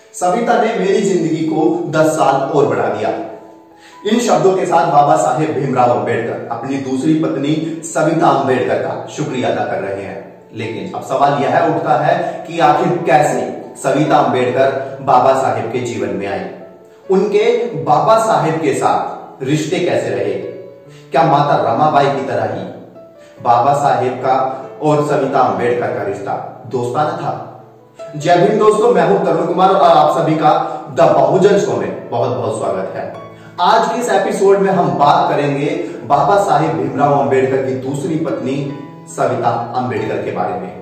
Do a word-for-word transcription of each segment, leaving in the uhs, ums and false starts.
सविता ने मेरी जिंदगी को दस साल और बढ़ा दिया। इन शब्दों के साथ बाबा साहेब भीमराव अंबेडकर अपनी दूसरी पत्नी सविता अंबेडकर का शुक्रिया अदा कर रहे हैं। लेकिन अब सवाल यह उठता है कि आखिर कैसे सविता अंबेडकर बाबा साहेब के जीवन में आई, उनके बाबा साहेब के साथ रिश्ते कैसे रहे, क्या माता रमाबाई की तरह ही बाबा साहेब का और सविता अंबेडकर का रिश्ता दोस्ताना था। जय भीम दोस्तों, मैं हूं तरुण कुमार और आप सभी का द बहुजन शो में बहुत बहुत स्वागत है। आज के इस एपिसोड में हम बात करेंगे बाबा साहेब भीमराव अंबेडकर की दूसरी पत्नी सविता अंबेडकर के बारे में।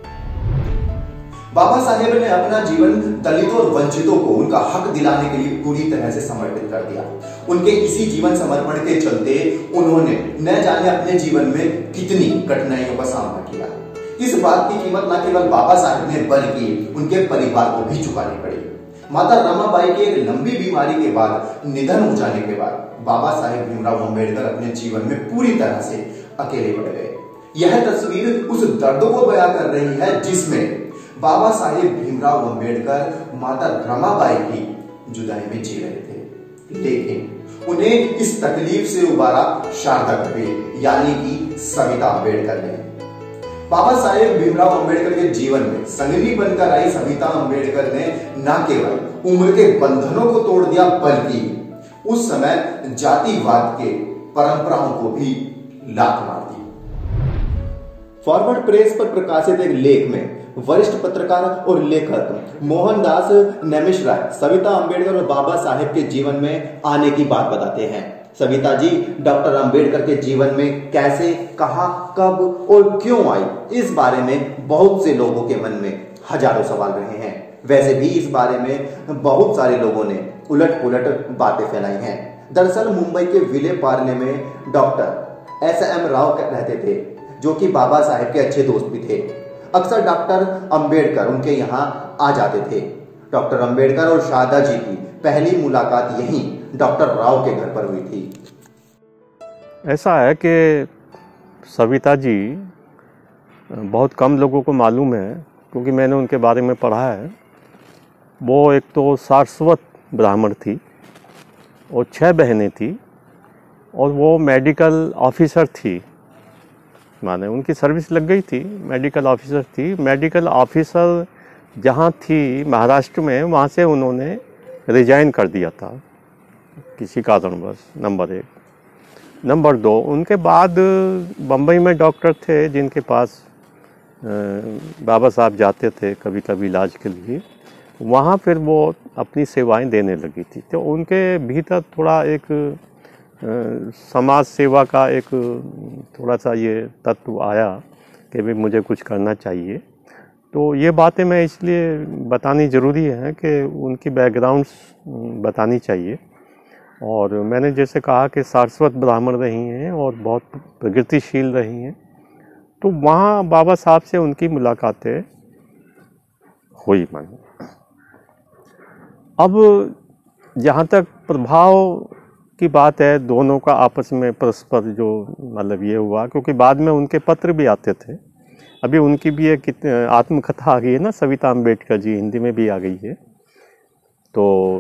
बाबा साहेब ने अपना जीवन दलितों और वंचितों को उनका हक दिलाने के लिए पूरी तरह से समर्पित कर दिया। उनके इसी जीवन समर्पण के चलते उन्होंने न जाने अपने जीवन में कितनी कठिनाइयों का सामना किया। इस बात की कीमत न केवल बाबा साहेब ने बल्कि उनके परिवार को भी चुकानी पड़ी। माता रमाबाई की एक लंबी बीमारी के बाद निधन हो जाने के बाद बाबा साहेब भीमराव अंबेडकर अपने जीवन में पूरी तरह से अकेले पड़ गए। यह तस्वीर उस दर्द को बयां कर रही है जिसमें बाबा साहेब भीमराव अंबेडकर माता रमाबाई की जुदाई में जी रहे थे, लेकिन उन्हें इस तकलीफ से उबारा शारदा कबीर यानी कि सविता अंबेडकर ने। बाबा साहेब भीमराव अंबेडकर के जीवन में संगिनी बनकर आई सविता अंबेडकर ने न केवल उम्र के बंधनों को तोड़ दिया बल्कि उस समय जातिवाद के परंपराओं को भी लात मार दी। फॉरवर्ड प्रेस पर प्रकाशित एक लेख में वरिष्ठ पत्रकार और लेखक मोहनदास नेमिशराय सविता अंबेडकर और बाबा साहेब के जीवन में आने की बात बताते हैं। सविता जी डॉक्टर अंबेडकर के जीवन में कैसे, कहां, कब और क्यों आई, इस बारे में बहुत से लोगों के मन में हजारों सवाल रहे हैं। वैसे भी इस बारे में बहुत सारे लोगों ने उलट पुलट बातें फैलाई हैं। दरअसल मुंबई के विले पार्ले में डॉक्टर एस एम राव रहते थे, जो कि बाबा साहेब के अच्छे दोस्त भी थे। अक्सर डॉक्टर अंबेडकर उनके यहाँ आ जाते थे। डॉक्टर अंबेडकर और शारदा जी की पहली मुलाकात यहीं डॉक्टर राव के घर पर हुई थी। ऐसा है कि सविता जी बहुत कम लोगों को मालूम है, क्योंकि मैंने उनके बारे में पढ़ा है। वो एक तो सारस्वत ब्राह्मण थी और छह बहनें थी और वो मेडिकल ऑफिसर थी, माने उनकी सर्विस लग गई थी, मेडिकल ऑफिसर थी। मेडिकल ऑफिसर जहाँ थी महाराष्ट्र में, वहाँ से उन्होंने रिजाइन कर दिया था किसी कारणवश, नंबर एक। नंबर दो, उनके बाद बम्बई में डॉक्टर थे जिनके पास बाबा साहब जाते थे कभी कभी इलाज के लिए। वहाँ फिर वो अपनी सेवाएं देने लगी थी, तो उनके भीतर थोड़ा एक समाज सेवा का एक थोड़ा सा ये तत्व आया कि भी मुझे कुछ करना चाहिए। तो ये बातें मैं इसलिए बतानी ज़रूरी है कि उनकी बैकग्राउंड्स बतानी चाहिए। और मैंने जैसे कहा कि सारस्वत ब्राह्मण रही हैं और बहुत प्रगतिशील रही हैं, तो वहाँ बाबा साहब से उनकी मुलाकातें हुई। मन अब जहाँ तक प्रभाव की बात है, दोनों का आपस में परस्पर जो मतलब ये हुआ, क्योंकि बाद में उनके पत्र भी आते थे। अभी उनकी भी एक आत्मकथा आ गई है ना, सविता अंबेडकर जी, हिंदी में भी आ गई है। तो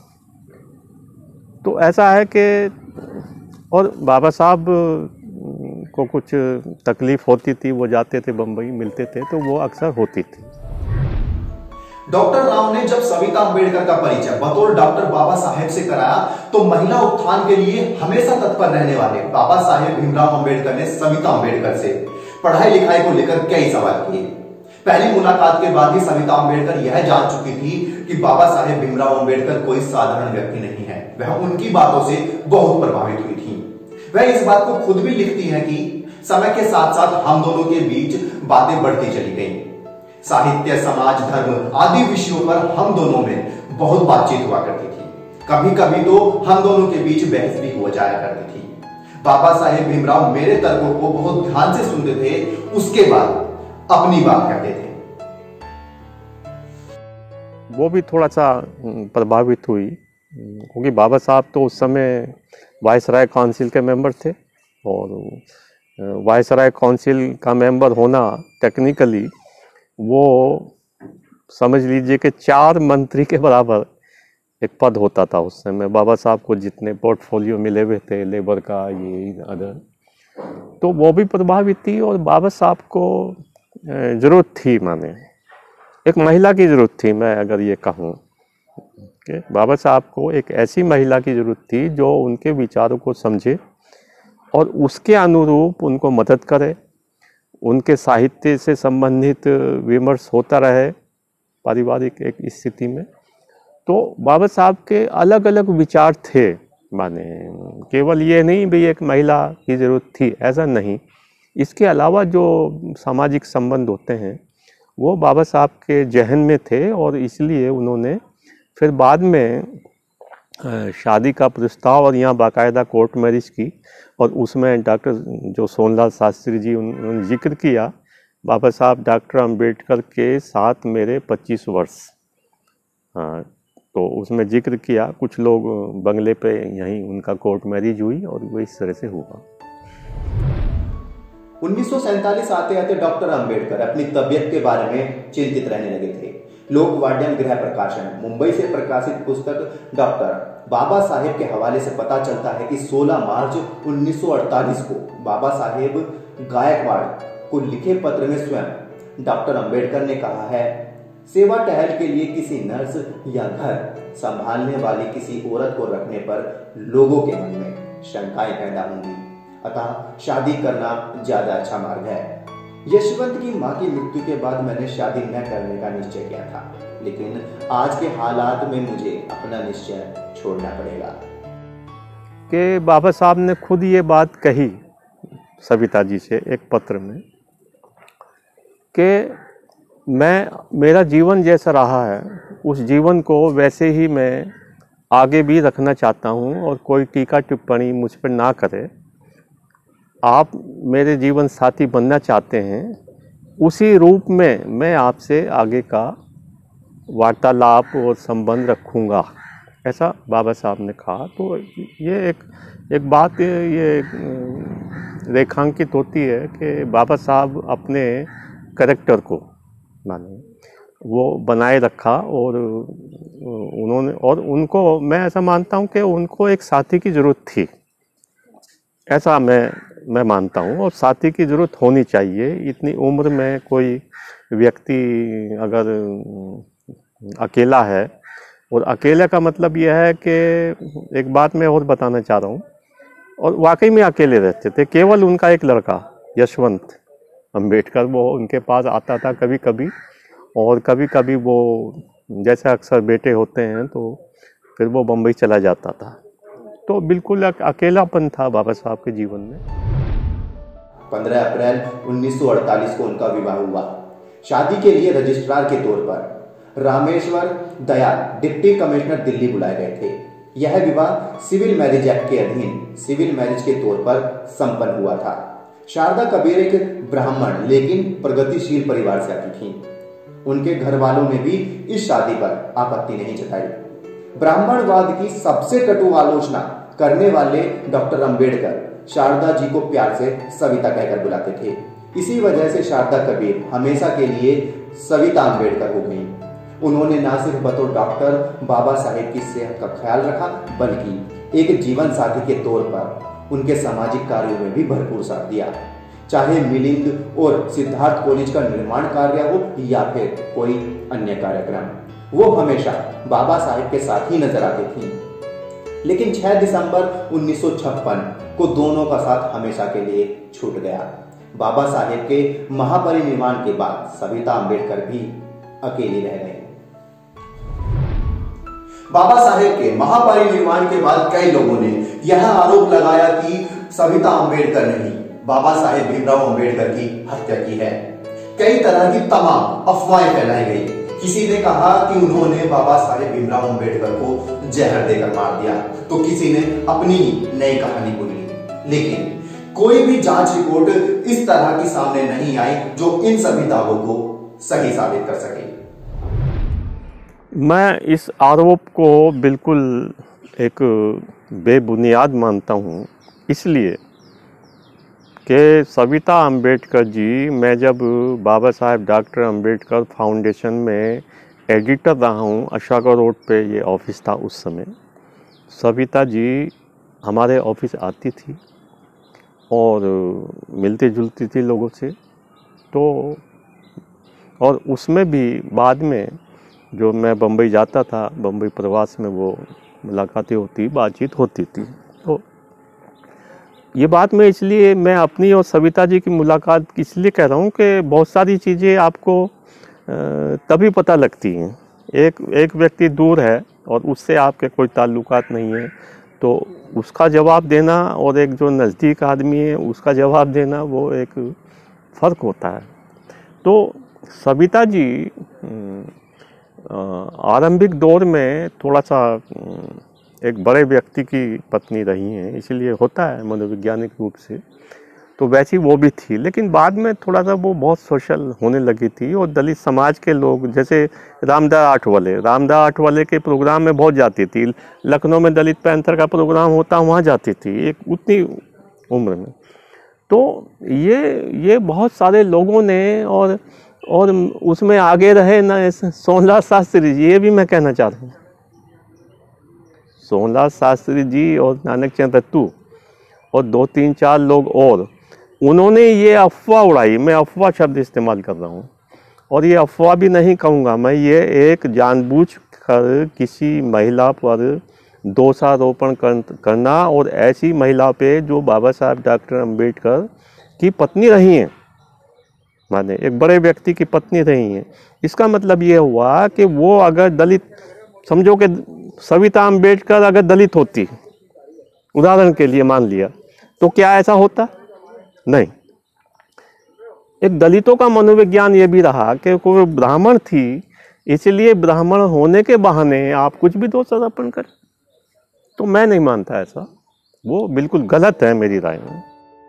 तो ऐसा है कि और बाबा साहब को कुछ तकलीफ होती थी, वो जाते थे बम्बई, मिलते थे, तो वो अक्सर होती थी। डॉक्टर राव ने जब सविता अंबेडकर का परिचय बतौर डॉक्टर बाबा साहेब से कराया तो महिला उत्थान के लिए हमेशा तत्पर रहने वाले बाबा साहेब भीमराव अंबेडकर ने सविता अंबेडकर से पढ़ाई लिखाई को लेकर कई सवाल किए। पहली मुलाकात के बाद ही सविता अंबेडकर यह जान चुकी थी कि बाबा साहेब भीमराव अंबेडकर कोई साधारण व्यक्ति नहीं है। वह उनकी बातों से बहुत प्रभावित हुई थी। वह इस बात को खुद भी लिखती है कि समय के साथ साथ हम दोनों के बीच बातें बढ़ती चली गई। साहित्य, समाज, धर्म आदि विषयों पर हम दोनों में बहुत बातचीत हुआ करती थी। कभी कभी तो हम दोनों के बीच बहस भी हो जाया करती थी। बाबा साहेब भीमराव मेरे तर्कों को बहुत ध्यान से सुनते थे, उसके बाद अपनी बात कहते थे। वो भी थोड़ा सा प्रभावित हुई, क्योंकि बाबा साहब तो उस समय वायसराय काउंसिल के मेंबर थे और वायसराय काउंसिल का मेंबर होना टेक्निकली वो समझ लीजिए कि चार मंत्री के बराबर एक पद होता था उस समय। बाबा साहब को जितने पोर्टफोलियो मिले हुए थे, लेबर का, ये अदर, तो वो भी प्रभावित थी। और बाबा साहब को ज़रूरत थी, माने एक महिला की ज़रूरत थी, मैं अगर ये कहूँ कि बाबा साहब को एक ऐसी महिला की ज़रूरत थी जो उनके विचारों को समझे और उसके अनुरूप उनको मदद करे, उनके साहित्य से संबंधित विमर्श होता रहे पारिवारिक एक स्थिति में। तो बाबा साहब के अलग अलग विचार थे, माने केवल ये नहीं भी एक महिला की ज़रूरत थी, ऐसा नहीं। इसके अलावा जो सामाजिक संबंध होते हैं वो बाबा साहब के जहन में थे, और इसलिए उन्होंने फिर बाद में शादी का प्रस्ताव और यहाँ बाकायदा कोर्ट मैरिज की, और उसमें डॉक्टर जो सोनलाल शास्त्री जी उन्होंने जिक्र किया, बाबा साहब डॉक्टर अंबेडकर के साथ मेरे पच्चीस वर्ष, हाँ, तो उसमें जिक्र किया। कुछ लोग बंगले पे यहीं उनका कोर्ट मैरिज हुई और वो इस तरह से हुआ। उन्नीस सौ सैंतालीस आते आते डॉक्टर अंबेडकर अपनी तबीयत के बारे में चिंतित रहने लगे थे। लोकवाड्यम गृह प्रकाशन मुंबई से प्रकाशित पुस्तक डॉक्टर बाबा साहेब के हवाले से पता चलता है कि सोलह मार्च उन्नीस सौ अड़तालीस को बाबा साहेब गायकवाड़ को लिखे पत्र में स्वयं डॉक्टर अंबेडकर ने कहा है, सेवा टहल के लिए किसी नर्स या घर संभालने वाली किसी औरत को रखने पर लोगों के मन में शंकाएं पैदा होंगी, अतः शादी करना ज्यादा अच्छा मार्ग है। यशवंत की मां की मृत्यु के बाद मैंने शादी न करने का निश्चय किया था, लेकिन आज के हालात में मुझे अपना निश्चय छोड़ना पड़ेगा। कि बाबा साहब ने खुद ये बात कही सविता जी से एक पत्र में कि मैं, मेरा जीवन जैसा रहा है उस जीवन को वैसे ही मैं आगे भी रखना चाहता हूँ, और कोई टीका टिप्पणी मुझ पर ना करे। आप मेरे जीवन साथी बनना चाहते हैं, उसी रूप में मैं आपसे आगे का वार्तालाप और संबंध रखूँगा, ऐसा बाबा साहब ने कहा। तो ये एक एक बात ये रेखांकित होती है कि बाबा साहब अपने कैरेक्टर को, माने वो बनाए रखा, और उन्होंने, और उनको मैं ऐसा मानता हूँ कि उनको एक साथी की ज़रूरत थी, ऐसा मैं मैं मानता हूँ। और साथी की ज़रूरत होनी चाहिए। इतनी उम्र में कोई व्यक्ति अगर अकेला है, और अकेले का मतलब यह है कि एक बात मैं और बताना चाह रहा हूँ, और वाकई में अकेले रहते थे। केवल उनका एक लड़का यशवंत अंबेडकर वो उनके पास आता था कभी कभी, और कभी कभी वो जैसे अक्सर बेटे होते हैं तो फिर वो बम्बई चला जाता था। तो बिल्कुल अकेलापन था बाबा साहब के जीवन में। पंद्रह अप्रैल उन्नीस सौ अड़तालीस को उनका विवाह हुआ। शादी के लिए रजिस्ट्रार के तौर पर रामेश्वर दयाल डिप्टी कमिश्नर दिल्ली बुलाए गए थे। यह विवाह सिविल मैरिज एक्ट के अधीन सिविल मैरिज के तौर पर संपन्न हुआ था। शारदा कबीर एक ब्राह्मण लेकिन प्रगतिशील परिवार से आती थीं। उनके घर वालों ने भी इस शादी पर आपत्ति नहीं जताई। ब्राह्मणवाद की सबसे कटु आलोचना करने वाले डॉक्टर अंबेडकर शारदा जी को प्यार से सविता कहकर बुलाते थे। इसी वजह से शारदा कबीर हमेशा के लिए सविता अंबेडकर हो गई। उन्होंने न सिर्फ बतौर डॉक्टर बाबा साहेब की सेहत का ख्याल रखा, बल्कि एक जीवन साथी के तौर पर उनके सामाजिक कार्यों में भी भरपूर साथ दिया। चाहे मिलिंद और सिद्धार्थ कॉलेज का निर्माण कार्य हो या फिर कोई अन्य कार्यक्रम, वो हमेशा बाबा साहेब के साथ ही नजर आती थीं। लेकिन छह दिसंबर उन्नीस सौ छप्पन को दोनों का साथ हमेशा के लिए छूट गया। बाबा साहेब के महापरिनिर्वाण के बाद सविता अंबेडकर भी अकेली रह गई। बाबा साहेब के महापरिनिर्वाण के बाद कई लोगों ने यह आरोप लगाया कि सविता अंबेडकर ने ही बाबा साहेब भीमराव अंबेडकर की हत्या की है। कई तरह की तमाम अफवाहें फैलाई गई। किसी ने कहा कि उन्होंने बाबा साहेब भीमराव अंबेडकर को जहर देकर मार दिया, तो किसी ने अपनी नई कहानी बोली। लेकिन कोई भी जांच रिपोर्ट इस तरह की सामने नहीं आई जो इन सभी दावों को सही साबित कर सके। मैं इस आरोप को बिल्कुल एक बेबुनियाद मानता हूँ, इसलिए कि सविता अम्बेडकर जी, मैं जब बाबा साहेब डॉक्टर अम्बेडकर फाउंडेशन में एडिटर रहा हूँ, अशोका रोड पे ये ऑफिस था उस समय, सविता जी हमारे ऑफिस आती थी और मिलती जुलती थी लोगों से। तो और उसमें भी बाद में जो मैं बम्बई जाता था, बम्बई प्रवास में वो मुलाकातें होती, बातचीत होती थी। तो ये बात मैं इसलिए मैं अपनी और सविता जी की मुलाकात इसलिए कह रहा हूँ कि बहुत सारी चीज़ें आपको तभी पता लगती हैं। एक एक व्यक्ति दूर है और उससे आपके कोई ताल्लुकात नहीं है, तो उसका जवाब देना और एक जो नज़दीक आदमी है उसका जवाब देना, वो एक फ़र्क होता है। तो सविता जी आरंभिक दौर में थोड़ा सा एक बड़े व्यक्ति की पत्नी रही हैं, इसलिए होता है मनोवैज्ञानिक रूप से, तो वैसी वो भी थी। लेकिन बाद में थोड़ा सा वो बहुत सोशल होने लगी थी और दलित समाज के लोग, जैसे रामदास आठवले रामदास आठवले के प्रोग्राम में बहुत जाती थी। लखनऊ में दलित पैंथर का प्रोग्राम होता, वहाँ जाती थी एक उतनी उम्र में। तो ये ये बहुत सारे लोगों ने, और और उसमें आगे रहे ना सोहनलाल शास्त्री जी, ये भी मैं कहना चाहता हूँ। सोहनलाल शास्त्री जी और नानक चंद रत्तू और दो तीन चार लोग और, उन्होंने ये अफवाह उड़ाई, मैं अफवाह शब्द इस्तेमाल कर रहा हूँ, और ये अफवाह भी नहीं कहूँगा मैं, ये एक जानबूझ कर किसी महिला पर दोषारोपण कर, करना और ऐसी महिला पे जो बाबा साहब डॉक्टर अम्बेडकर की पत्नी रही हैं, माने एक बड़े व्यक्ति की पत्नी रही हैं। इसका मतलब ये हुआ कि वो अगर दलित, समझो कि सविता अम्बेडकर अगर दलित होती, उदाहरण के लिए मान लिया, तो क्या ऐसा होता? नहीं। एक दलितों का मनोविज्ञान ये भी रहा कि कोई ब्राह्मण थी, इसलिए ब्राह्मण होने के बहाने आप कुछ भी दोषारोपण करें, तो मैं नहीं मानता ऐसा, वो बिल्कुल गलत है मेरी राय में।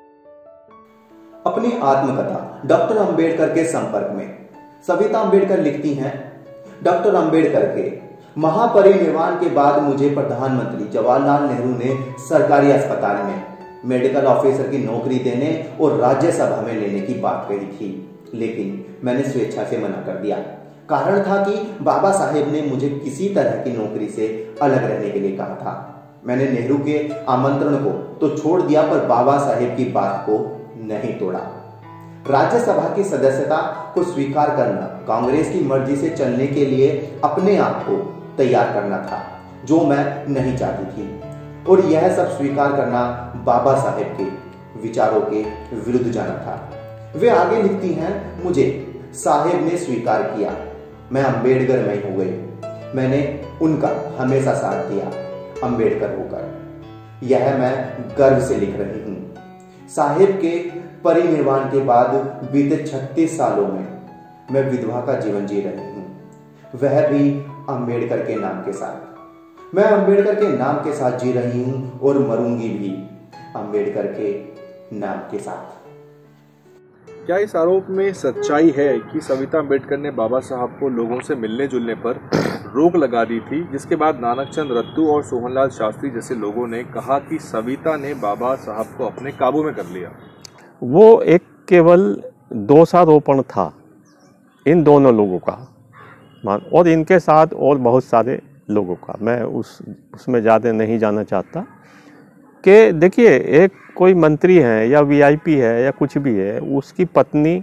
अपनी आत्मकथा डॉक्टर अंबेडकर के संपर्क में सविता अम्बेडकर लिखती हैं, डॉक्टर अंबेडकर के महापरिनिर्वाण के बाद मुझे प्रधानमंत्री जवाहरलाल नेहरू ने सरकारी अस्पताल में मेडिकल ऑफिसर की नौकरी देने और राज्यसभा में लेने की बात कही थी, लेकिन मैंने स्वेच्छा से मना कर दिया। कारण था कि बाबा साहेब ने मुझे किसी तरह की नौकरी से अलग रहने के लिए कहा था। मैंने नेहरू के आमंत्रण को तो छोड़ दिया, पर बाबा साहेब की बात को नहीं तोड़ा। राज्यसभा की सदस्यता को स्वीकार करना कांग्रेस की मर्जी से चलने के लिए अपने आप को तैयार करना था, जो मैं नहीं चाहती थी, और यह सब स्वीकार करना बाबा साहेब के विचारों के विरुद्ध जाना था। वे आगे लिखती हैं, मुझे साहेब ने स्वीकार किया, मैं अंबेडकर में हो गई। मैंने उनका हमेशा साथ दिया अंबेडकर होकर। यह मैं गर्व से लिख रही हूं। साहेब के परिनिर्वाण के बाद बीते छत्तीस सालों में मैं विधवा का जीवन जी रही हूं, वह भी अंबेडकर के नाम के साथ। मैं अंबेडकर के नाम के साथ जी रही हूं और मरूंगी भी अंबेडकर के नाम के साथ। क्या इस आरोप में सच्चाई है कि सविता अम्बेडकर ने बाबा साहब को लोगों से मिलने जुलने पर रोक लगा दी थी, जिसके बाद नानक चंद रत्तू और सोहनलाल शास्त्री जैसे लोगों ने कहा कि सविता ने बाबा साहब को अपने काबू में कर लिया? वो एक केवल दोषारोपण था इन दोनों लोगों का, मान, और इनके साथ और बहुत सारे लोगों का। मैं उस उसमें ज़्यादा नहीं जाना चाहता कि देखिए, एक कोई मंत्री है या वीआईपी है या कुछ भी है, उसकी पत्नी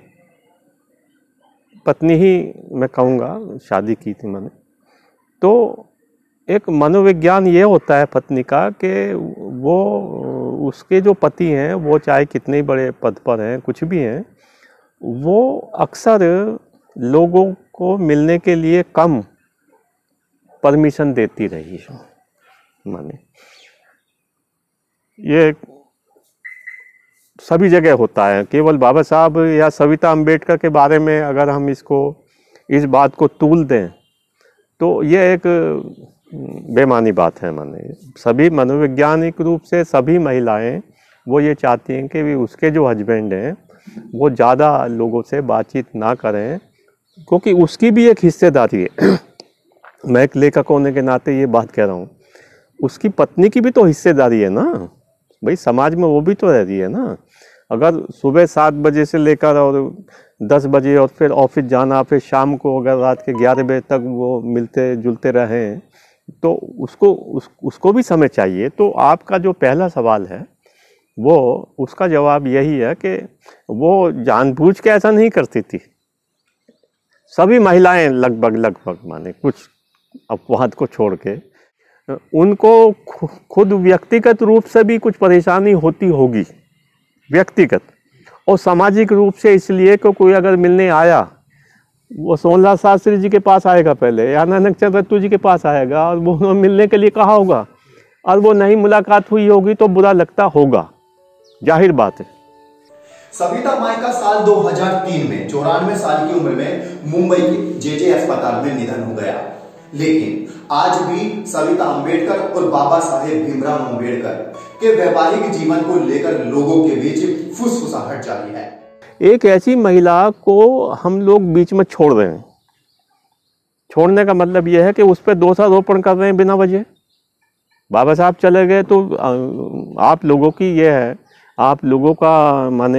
पत्नी ही मैं कहूँगा, शादी की थी मैंने, तो एक मनोविज्ञान ये होता है पत्नी का कि वो उसके जो पति हैं, वो चाहे कितने बड़े पद पर हैं, कुछ भी हैं, वो अक्सर लोगों को मिलने के लिए कम परमिशन देती रही है। माने ये सभी जगह होता है, केवल बाबा साहब या सविता अम्बेडकर के बारे में अगर हम इसको इस बात को तूल दें तो ये एक बेमानी बात है। माने सभी मनोवैज्ञानिक रूप से सभी महिलाएं वो ये चाहती हैं कि भी उसके जो हस्बैंड हैं वो ज़्यादा लोगों से बातचीत ना करें, क्योंकि उसकी भी एक हिस्सेदारी है। मैं एक लेखक होने के नाते ये बात कह रहा हूँ, उसकी पत्नी की भी तो हिस्सेदारी है ना भाई, समाज में वो भी तो रह रही है ना। अगर सुबह सात बजे से लेकर और दस बजे और फिर ऑफिस जाना, फिर शाम को अगर रात के ग्यारह बजे तक वो मिलते जुलते रहें तो उसको उस, उसको भी समय चाहिए। तो आपका जो पहला सवाल है वो उसका जवाब यही है कि वो जानबूझ के ऐसा नहीं करती थी। सभी महिलाएं लगभग लगभग माने कुछ अपवाद को छोड़ के, उनको खुद व्यक्तिगत रूप से भी कुछ परेशानी होती होगी, व्यक्तिगत और सामाजिक रूप से, इसलिए कि कोई अगर मिलने आया वो सोहनलाल शास्त्री जी के पास आएगा पहले या नानकचंद रत्तू जी के पास आएगा और वो मिलने के लिए कहा होगा और वो नहीं मुलाकात हुई होगी तो बुरा लगता होगा, जाहिर बात है। सविता माई का साल दो हज़ार तीन में चौरानवे साल की उम्र में मुंबई के जेजे अस्पताल में निधन हो गया। लेकिन आज भी सविता अंबेडकर और बाबा साहेब भीमराव अंबेडकर के वैवाहिक जीवन को लेकर लोगों के बीच फुसफुसाहट जारी है। एक ऐसी महिला को हम लोग बीच में छोड़ रहे हैं। छोड़ने का मतलब यह है कि उस पर दोषारोपण कर रहे हैं बिना वजह। बाबा साहब चले गए तो आप लोगों की यह है, आप लोगों का माने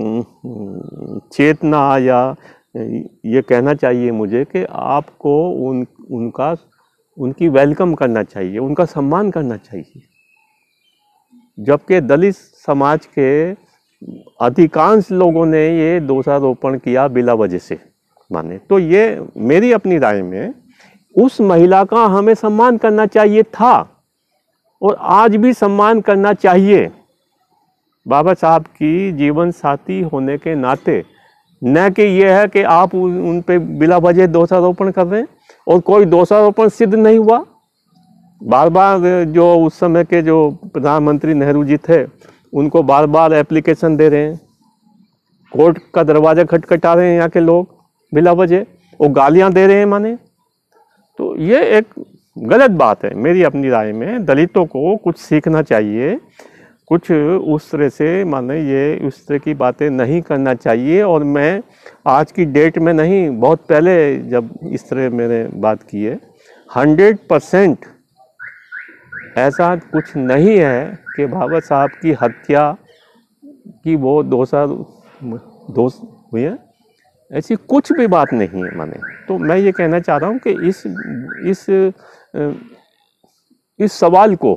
चेतना या ये कहना चाहिए मुझे कि आपको उन उनका उनकी वेलकम करना चाहिए, उनका सम्मान करना चाहिए। जबकि दलित समाज के अधिकांश लोगों ने ये दोषारोपण किया बिला वजह से माने, तो ये मेरी अपनी राय में उस महिला का हमें सम्मान करना चाहिए था और आज भी सम्मान करना चाहिए। बाबा साहब की जीवन साथी होने के नाते, न कि यह है कि आप उन, उन पे बिला वजह दोषारोपण कर रहे हैं और कोई दोषारोपण सिद्ध नहीं हुआ। बार बार जो उस समय के जो प्रधानमंत्री नेहरू जी थे उनको बार बार एप्लीकेशन दे रहे हैं, कोर्ट का दरवाज़ा खटखटा रहे हैं यहाँ के लोग बिला वजह, वो गालियाँ दे रहे हैं माने। तो ये एक गलत बात है मेरी अपनी राय में। दलितों को कुछ सीखना चाहिए, कुछ उस तरह से माने ये उस तरह की बातें नहीं करना चाहिए। और मैं आज की डेट में नहीं, बहुत पहले जब इस तरह मैंने बात की है, हंड्रेड परसेंट ऐसा कुछ नहीं है कि बाबा साहब की हत्या की वो दोषा दोष हुई है, ऐसी कुछ भी बात नहीं है माने। तो मैं ये कहना चाह रहा हूँ कि इस इस इस सवाल को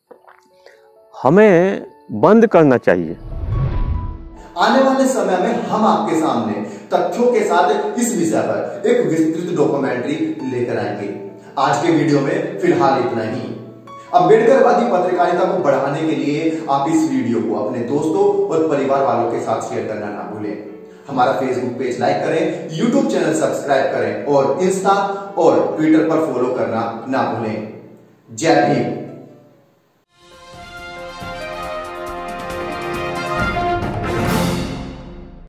हमें बंद करना चाहिए। आने वाले समय में हम आपके सामने तथ्यों के साथ इस विषय पर एक विस्तृत डॉक्यूमेंट्री लेकर आएंगे। आज के वीडियो में फिलहाल इतना ही। अम्बेडकरवादी पत्रकारिता को बढ़ाने के लिए आप इस वीडियो को अपने दोस्तों और परिवार वालों के साथ शेयर करना ना भूलें। हमारा फेसबुक पेज लाइक करें, यूट्यूब चैनल सब्सक्राइब करें और इंस्टा और ट्विटर पर फॉलो करना ना भूलें। जय भीम।